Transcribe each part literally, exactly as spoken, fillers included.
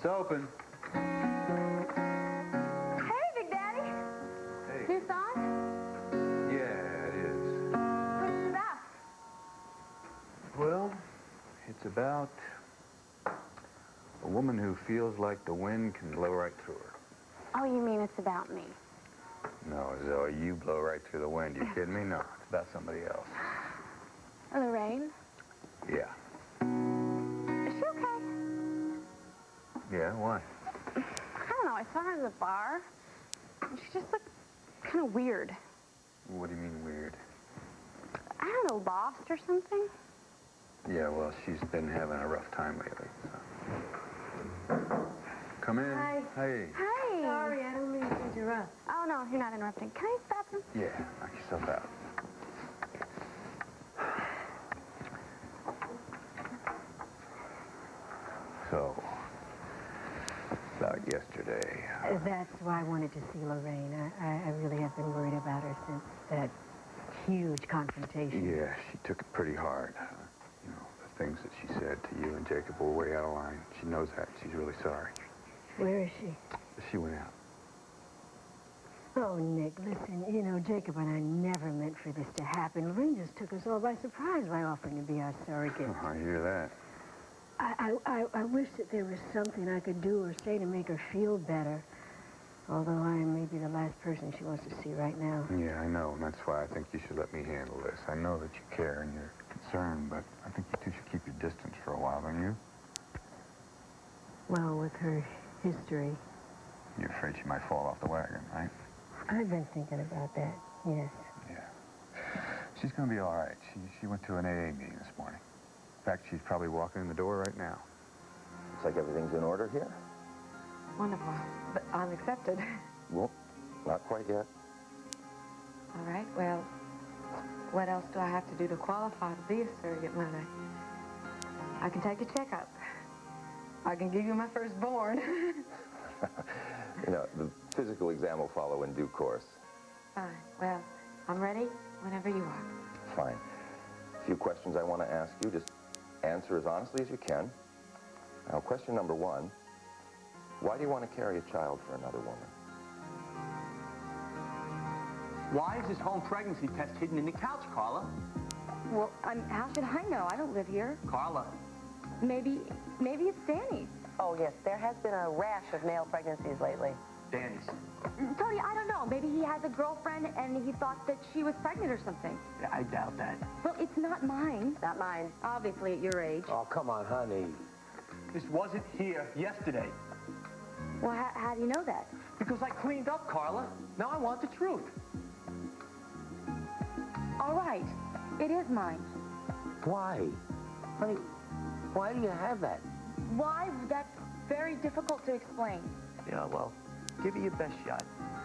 It's open. Hey, Big Daddy. Hey. New song? Yeah, it is. What's it about? Well, it's about a woman who feels like the wind can blow right through her. Oh, you mean it's about me? No, Zoe, you blow right through the wind. You kidding me? No, it's about somebody else. Lorraine? Yeah. Is she okay? Yeah, why? I don't know. I saw her at the bar. And she just looked kind of weird. What do you mean weird? I don't know, lost or something? Yeah, well, she's been having a rough time lately, so. Come in. Hi. Hey. Hi. Sorry, I don't mean to interrupt. Oh, no, you're not interrupting. Can I use the bathroom? Yeah, knock yourself out. So, about yesterday. Uh, That's why I wanted to see Lorraine. I, I, I really have been worried about her since that huge confrontation. Yeah, she took it pretty hard. Uh, you know, the things that she said to you and Jacob were way out of line. She knows that. She's really sorry. Where is she? She went out. Oh, Nick, listen, you know, Jacob and I never meant for this to happen. Lorraine just took us all by surprise by offering to be our surrogate. Oh, I hear that. I, I, I, I wish that there was something I could do or say to make her feel better. Although I am maybe the last person she wants to see right now. Yeah, I know, and that's why I think you should let me handle this. I know that you care and you're concerned, but I think you two should keep your distance for a while, don't you? Well, with her history. You're afraid she might fall off the wagon, right? I've been thinking about that, yes. Yeah. She's gonna be all right. She, she went to an A A meeting this morning. In fact, she's probably walking in the door right now. Looks like everything's in order here. Wonderful. But I'm accepted. Well, not quite yet. All right, well, what else do I have to do to qualify to be a surrogate mother? I can take a checkup. I can give you my firstborn. You know, the physical exam will follow in due course. Fine. Well, I'm ready whenever you are. Fine. A few questions I want to ask you. Just answer as honestly as you can. Now, question number one. Why do you want to carry a child for another woman? Why is this home pregnancy test hidden in the couch, Carla? Well, I'm, how should I know? I don't live here. Carla. Maybe, maybe it's Danny's. Oh, yes, there has been a rash of male pregnancies lately. Danny's. Tony, I don't know. Maybe he has a girlfriend and he thought that she was pregnant or something. Yeah, I doubt that. Well, it's not mine. Not mine. Obviously, at your age. Oh, come on, honey. This wasn't here yesterday. Well, how, how do you know that? Because I cleaned up, Carla. Now I want the truth. All right. It is mine. Why? Honey, why do you have that? Why? That's very difficult to explain. Yeah, well, give it your best shot.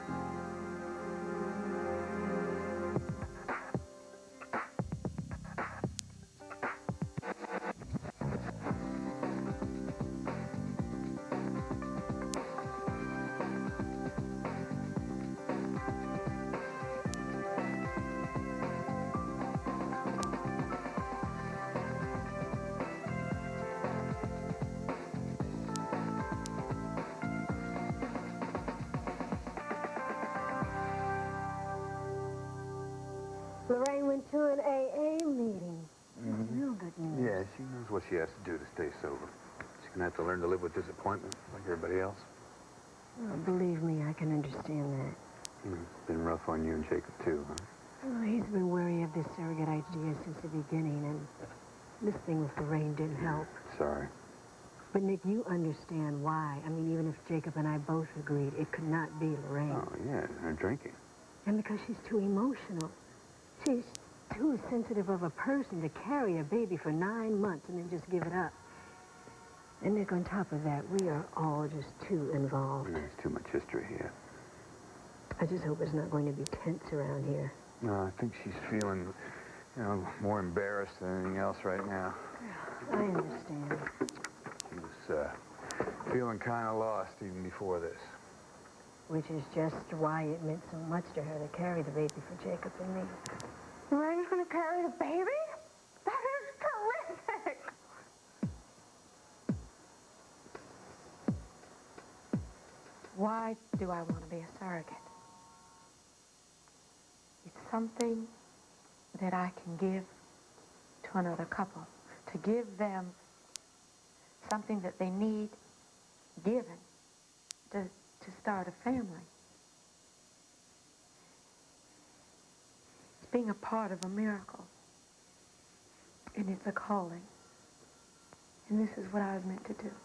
Lorraine went to an A A meeting. Mm-hmm. Real good news. Yeah, she knows what she has to do to stay sober. She's gonna have to learn to live with disappointment like everybody else. Well, believe me, I can understand that. Mm, it's been rough on you and Jacob, too, huh? Well, he's been wary of this surrogate idea since the beginning, and this thing with Lorraine didn't help. Sorry. But, Nick, you understand why. I mean, even if Jacob and I both agreed, it could not be Lorraine. Oh, yeah, her drinking. And because she's too emotional. She's too sensitive of a person to carry a baby for nine months and then just give it up. And, Nick, on top of that, we are all just too involved. There's too much history here. I just hope it's not going to be tense around here. No, I think she's feeling, you know, more embarrassed than anything else right now. I understand. She was uh, feeling kind of lost even before this. Which is just why it meant so much to her to carry the baby for Jacob and me. Lorraine's gonna carry the baby? That is terrific! why do I want to be a surrogate? It's something that I can give to another couple, to give them something that they need given to, to start a family. It's being a part of a miracle, and it's a calling. And this is what I was meant to do.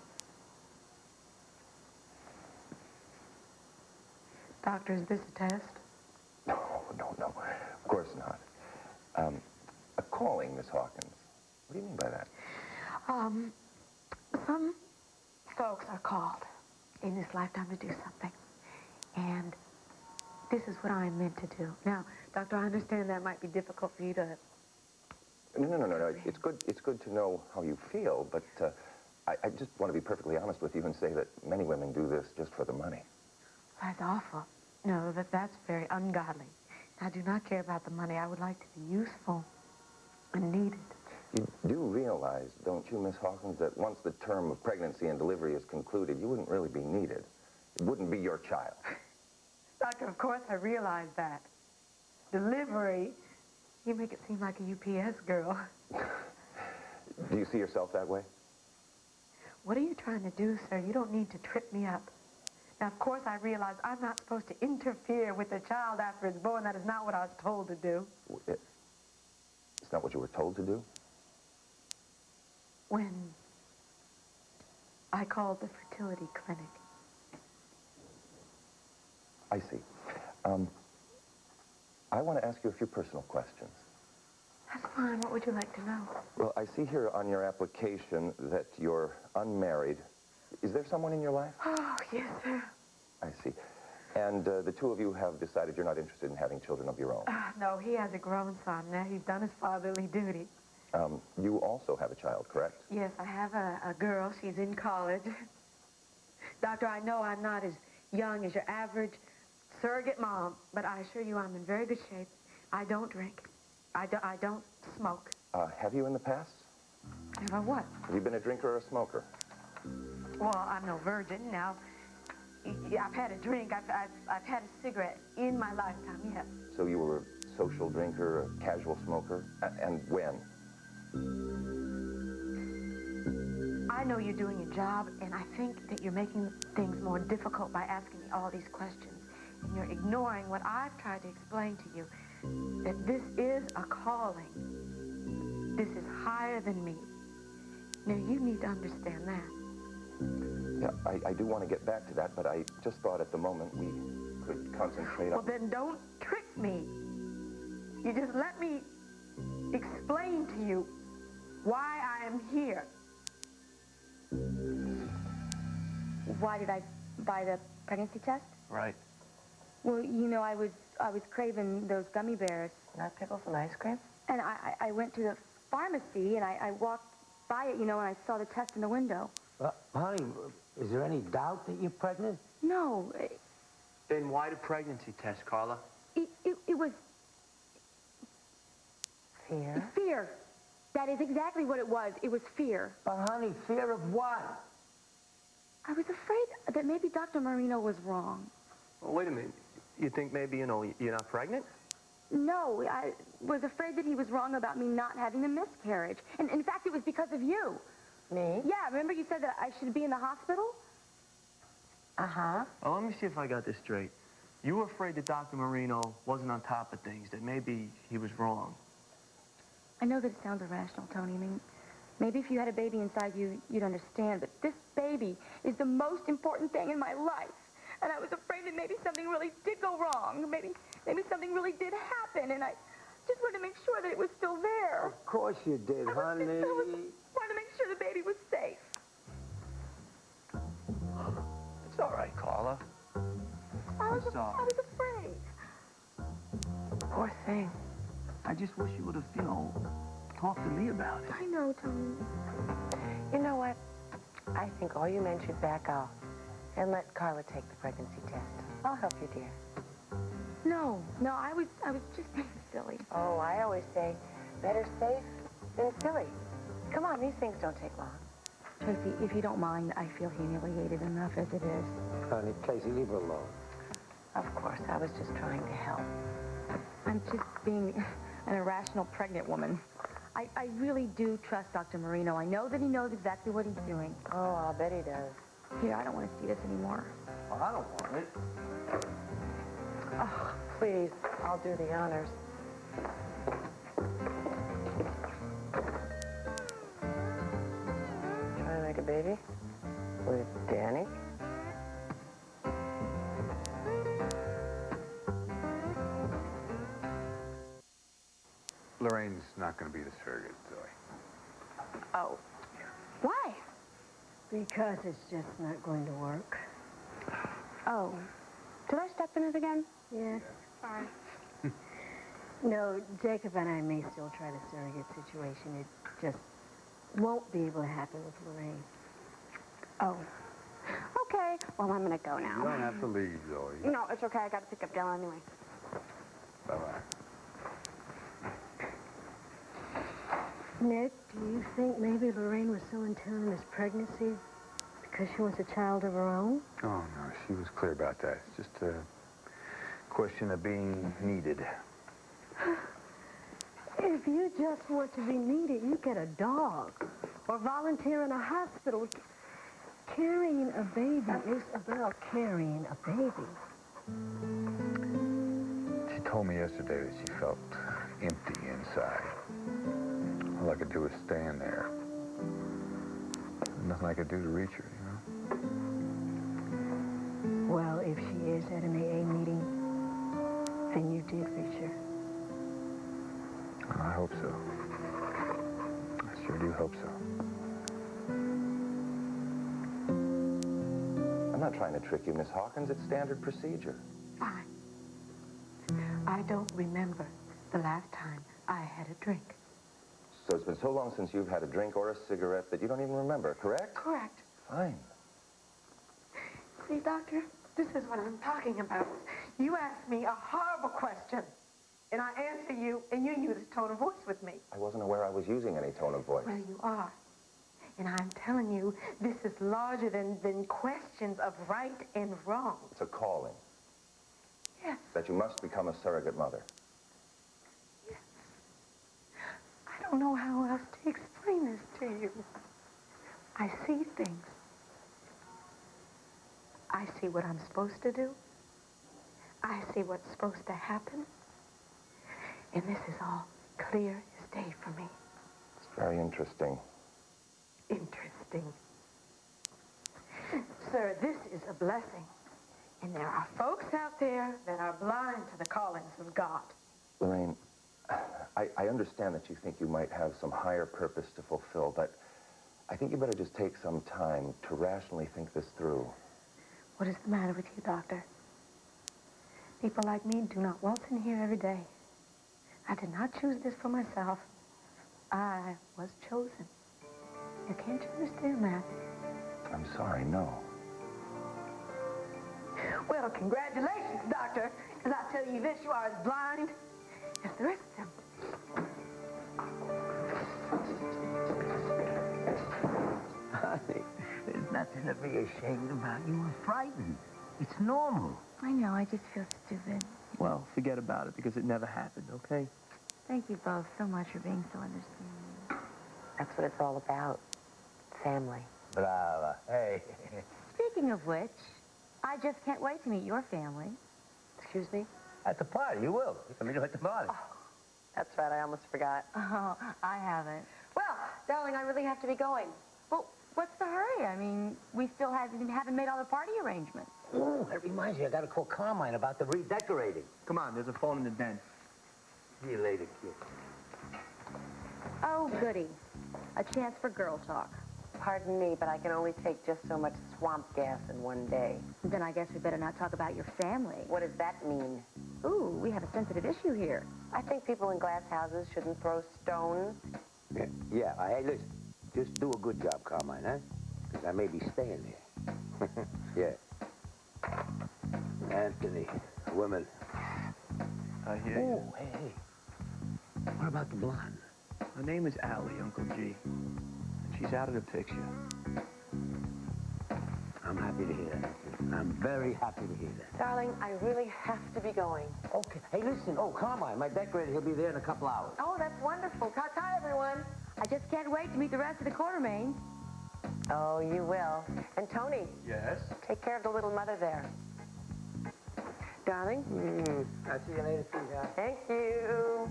Doctor, is this a test? No, no, no. Of course not. Um, a calling, Miss Hawkins. What do you mean by that? Um, some folks are called in this lifetime to do something. And this is what I am meant to do. Now, Doctor, I understand that might be difficult for you to... No, no, no, no, no. It's good, it's good to know how you feel, but uh, I, I just want to be perfectly honest with you and say that many women do this just for the money. That's awful. No, that, that's very ungodly. I do not care about the money. I would like to be useful and needed. You do realize, don't you, Miss Hawkins, that once the term of pregnancy and delivery is concluded, you wouldn't really be needed. It wouldn't be your child. Doctor, of course I realize that. Delivery, you make it seem like a U P S girl. Do you see yourself that way? What are you trying to do, sir? You don't need to trip me up. Now, of course, I realize I'm not supposed to interfere with the child after it's born. That is not what I was told to do. It, it's not what you were told to do? When I called the fertility clinic. I see. Um, I want to ask you a few personal questions. That's fine. What would you like to know? Well, I see here on your application that you're unmarried. Is there someone in your life? Oh, yes, sir. I see. And uh, the two of you have decided you're not interested in having children of your own. Uh, no, he has a grown son. Now, he's done his fatherly duty. Um, you also have a child, correct? Yes, I have a, a girl. She's in college. Doctor, I know I'm not as young as your average surrogate mom, but I assure you I'm in very good shape. I don't drink. I, do, I don't smoke. Uh, have you in the past? Have I what? Have you been a drinker or a smoker? Well, I'm no virgin. Now, I've had a drink. I've, I've, I've had a cigarette in my lifetime, yes. So you were a social drinker, a casual smoker? A and when? I know you're doing your job, and I think that you're making things more difficult by asking me all these questions. And you're ignoring what I've tried to explain to you, that this is a calling. This is higher than me. Now, you need to understand that. Yeah, I, I do want to get back to that, but I just thought at the moment we could concentrate on... Well, then don't trick me. You just let me explain to you why I am here. Why did I buy the pregnancy test? Right. Well, you know, I was I was craving those gummy bears. Not pickles and ice cream? And I, I I went to the pharmacy, and I, I walked by it, you know, and I saw the test in the window. Uh, honey, is there any doubt that you're pregnant? No, it, Then why the pregnancy test, Carla? it, it, it was Fear? fear. That is exactly what it was. It was fear. But honey, fear of what? I was afraid that maybe Doctor Marino was wrong. Well, wait a minute. You think maybe, you know, you're not pregnant? No, I was afraid that he was wrong about me not having the miscarriage. And in fact, it was because of you. Me? Yeah, remember you said that I should be in the hospital? Uh-huh. Well, let me see if I got this straight. You were afraid that Doctor Marino wasn't on top of things, that maybe he was wrong. I know that it sounds irrational, Tony. I mean, maybe if you had a baby inside you, you'd understand. But this baby is the most important thing in my life. And I was afraid that maybe something really did go wrong. Maybe, maybe something really did happen. And I just wanted to make sure that it was still there. Of course you did, I was honey. just, I was, wanted to make sure the baby was safe. It's all right, Carla. I was, I'm sorry. I was afraid. Poor thing. I just wish you would have, you know, talked to me about it. I know, Tony. You know what? I think all you men should back off and let Carla take the pregnancy test. I'll help you, dear. No, no, I was, I was just being silly. Oh, I always say, better safe than silly. Come on, these things don't take long. Tracy, if you don't mind, I feel humiliated enough as it is. Honey, Tracy, leave her alone. Of course, I was just trying to help. I'm just being an irrational pregnant woman. I, I really do trust Doctor Marino. I know that he knows exactly what he's doing. Oh, I'll bet he does. Here, I don't want to see this anymore. Well, I don't want it. Oh, please, I'll do the honors. Trying to make a baby? With Danny? Lorraine's not going to be the surrogate, Zoe. Oh. Why? Because it's just not going to work. Oh. Did I step in it again? Yes. Sorry. No, Jacob and I may still try the surrogate situation. It just won't be able to happen with Lorraine. Oh. Okay. Well, I'm going to go now. You don't have to leave, Zoe. No, it's okay. I got to pick up Della anyway. Bye-bye. Nick, do you think maybe Lorraine was so intent on this pregnancy because she wants a child of her own? Oh, no, she was clear about that. It's just a question of being needed. If you just want to be needed, you get a dog or volunteer in a hospital. Carrying a baby is about carrying a baby. She told me yesterday that she felt empty inside. All I could do was stand there. Nothing I could do to reach her, you know? Well, if she is at an A A meeting, then you did reach her. I hope so. I sure do hope so. I'm not trying to trick you, Miss Hawkins. It's standard procedure. Fine. I don't remember the last time I had a drink. So it's been so long since you've had a drink or a cigarette that you don't even remember, correct? Correct. Fine. See, Doctor, this is what I'm talking about. You asked me a horrible question, and I answer you, and you use a tone of voice with me. I wasn't aware I was using any tone of voice. Well, you are. And I'm telling you, this is larger than, than questions of right and wrong. It's a calling. Yes. That you must become a surrogate mother. Yes. I don't know how else to explain this to you. I see things. I see what I'm supposed to do. I see what's supposed to happen. And this is all clear as day for me. It's very interesting. Interesting. Sir, this is a blessing. And there are folks out there that are blind to the callings of God. Lorraine, I, I understand that you think you might have some higher purpose to fulfill, but I think you better just take some time to rationally think this through. What is the matter with you, Doctor? People like me do not waltz in here every day. I did not choose this for myself. I was chosen. You can't you understand that? I'm sorry, no. Well, congratulations, Doctor. Because I tell you this, you are as blind as the rest of them. Honey, there's nothing to be ashamed about. You were frightened. It's normal. I know, I just feel stupid. Well, forget about it because it never happened, okay? Thank you both so much for being so understanding. That's what it's all about. Family. Brava. Hey. Speaking of which, I just can't wait to meet your family. Excuse me? At the party, you will. You can meet her at the party. Oh, that's right, I almost forgot. Oh, I haven't. Well, darling, I really have to be going. Well, what's the hurry? I mean, we still haven't, haven't made all the party arrangements. Oh, that reminds me, I gotta call Carmine about the redecorating. Come on, there's a phone in the den. See you later, kid. Oh, goody. A chance for girl talk. Pardon me, but I can only take just so much swamp gas in one day. Then I guess we better not talk about your family. What does that mean? Ooh, we have a sensitive issue here. I think people in glass houses shouldn't throw stones. Yeah, yeah. Uh, hey, listen. Just do a good job, Carmine, huh? Because I may be staying there. Yeah. Anthony, women. I hear you. Oh, hey, hey. What about the blonde? Her name is Allie, Uncle G. And She's out of the picture. I'm happy to hear that. I'm very happy to hear that. Darling, I really have to be going. Okay. Hey, listen. Oh, Carmine, my decorator, he'll be there in a couple hours. Oh, that's wonderful. Ta-ta, everyone. I just can't wait to meet the rest of the Quartermains. Oh, you will. And Tony. Yes? Take care of the little mother there. Darling? Mm, I'll see you later, sweetheart. Thank you.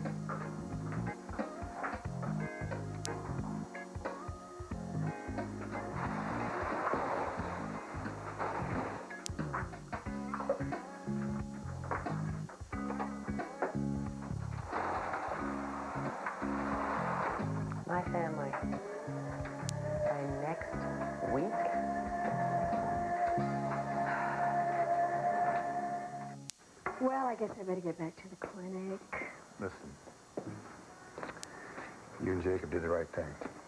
My family. By next week? Well, I guess I better get back to the clinic. Listen, you and Jacob did the right thing.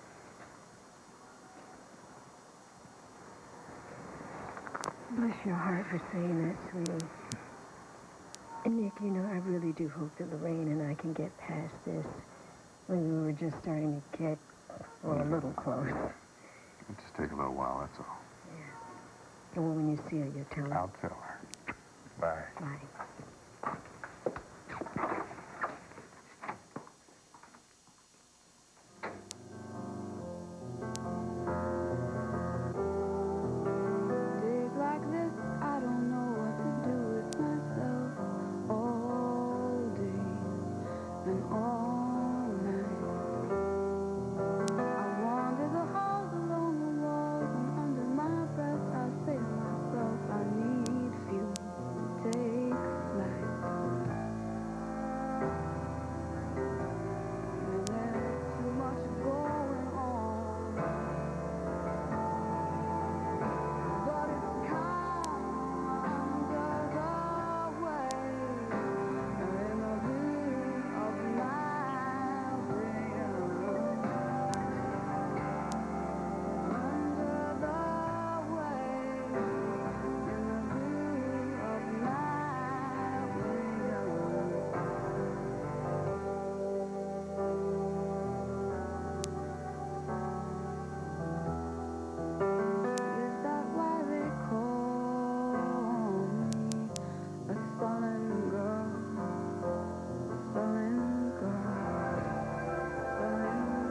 Bless your heart for saying that, sweetie. And Nick, you know, I really do hope that Lorraine and I can get past this when we were just starting to get, well, a little close. It'll just take a little while, that's all. Yeah. And when you see her, you tell her. I'll tell her. Bye. Bye. Days like this, I don't know what to do with myself all day and all night. I wander the halls along the walls, and under my breath I say to myself, I need fuel to take flight. And there's too much going on, but it's calm under the waves and in the blue of my brain. Under the waves in the blue of my Is that why they call me a sullen girl? Sullen girl. Sullen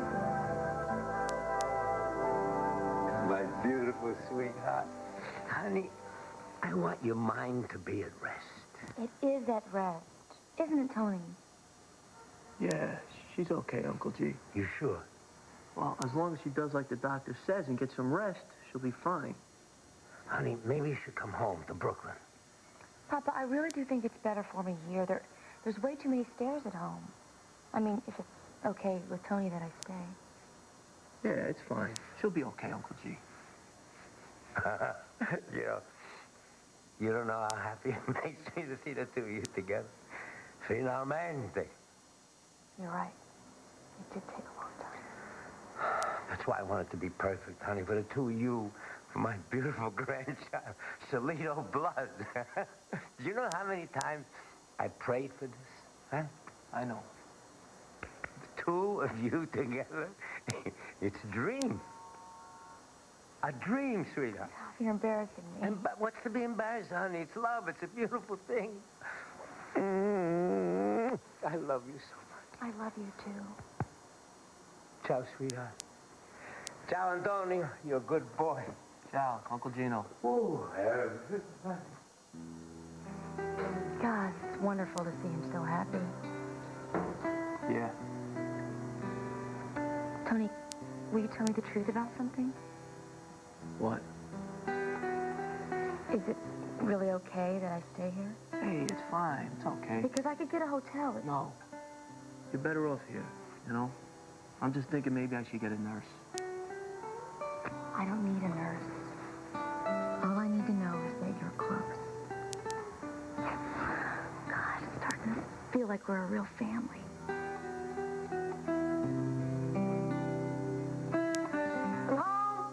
girl. My beautiful sweetheart. Honey, I want your mind to be at rest. It is at rest. Isn't it, Tony? Yeah, she's okay, Uncle G. You sure? Well, as long as she does like the doctor says and gets some rest, she'll be fine. Honey, maybe you should come home to Brooklyn. Papa, I really do think it's better for me here. There, there's way too many stairs at home. I mean, if it's okay with Tony that I stay. Yeah, it's fine. She'll be okay, Uncle G. You know, you don't know how happy it makes me to see the two of you together. Finalmente. You're right. It did take a long time. That's why I want it to be perfect, honey, for the two of you, for my beautiful grandchild, Solito blood. Do you know how many times I prayed for this? Huh? I know. The two of you together, it's a dream. A dream, sweetheart. Oh, you're embarrassing me. And but what's to be embarrassed, honey? It's love. It's a beautiful thing. Mm, I love you so much. I love you, too. Ciao, sweetheart. Ciao, Antonio. You're a good boy. Ciao, Uncle Gino. Ooh, God, it's wonderful to see him so happy. Yeah. Tony, will you tell me the truth about something? What? Is it really okay that I stay here? Hey, it's fine. It's okay. Because I could get a hotel. It's... No. You're better off here, you know? I'm just thinking maybe I should get a nurse. I don't need a nurse. All I need to know is that you're close. God, it's starting to feel like we're a real family. I'm home.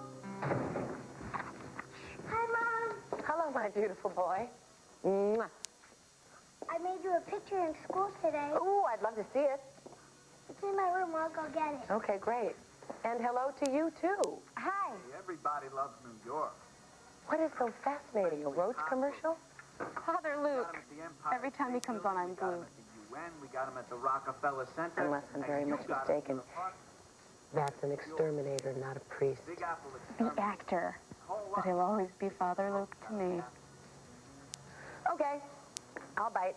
Hi, Mom. Hello, my beautiful boy. Mwah. I made you a picture in school today. Ooh, I'd love to see it. It's in my room. I'll go get it. Okay, great. And hello to you, too. Hi. Hey, everybody loves New York. What is so fascinating, a roach commercial? Father Luke. Every time he comes on, I'm glued. We got him at the Rockefeller Center. Unless I'm very much mistaken. That's an exterminator, not a priest. The actor. But he'll always be Father Luke to me. Okay, I'll bite.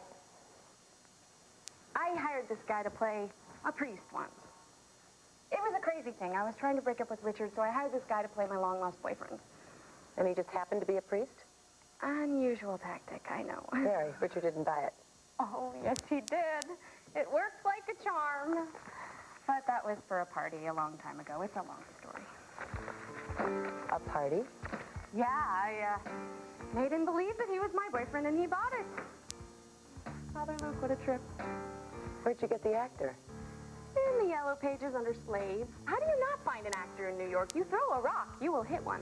I hired this guy to play a priest once. It was a crazy thing. I was trying to break up with Richard, so I hired this guy to play my long-lost boyfriend. And he just happened to be a priest? Unusual tactic, I know. Very. Richard didn't buy it. Oh, yes, he did. It worked like a charm. But that was for a party a long time ago. It's a long story. A party? Yeah, I uh, made him believe that he was my boyfriend, and he bought it. Father Luke, what a trip. Where'd you get the actor? In the yellow pages under slaves. How do you not find an actor in New York? You throw a rock, you will hit one.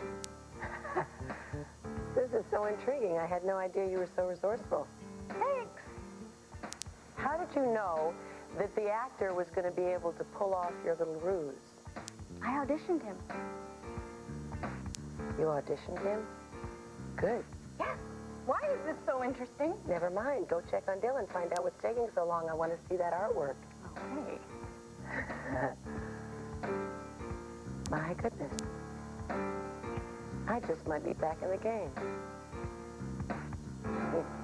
This is so intriguing. I had no idea you were so resourceful. Thanks. How did you know that the actor was going to be able to pull off your little ruse? I auditioned him. You auditioned him? Good. Yes. Why is this so interesting? Never mind. Go check on Dylan. Find out what's taking so long. I want to see that artwork. Okay. My goodness. I just might be back in the game.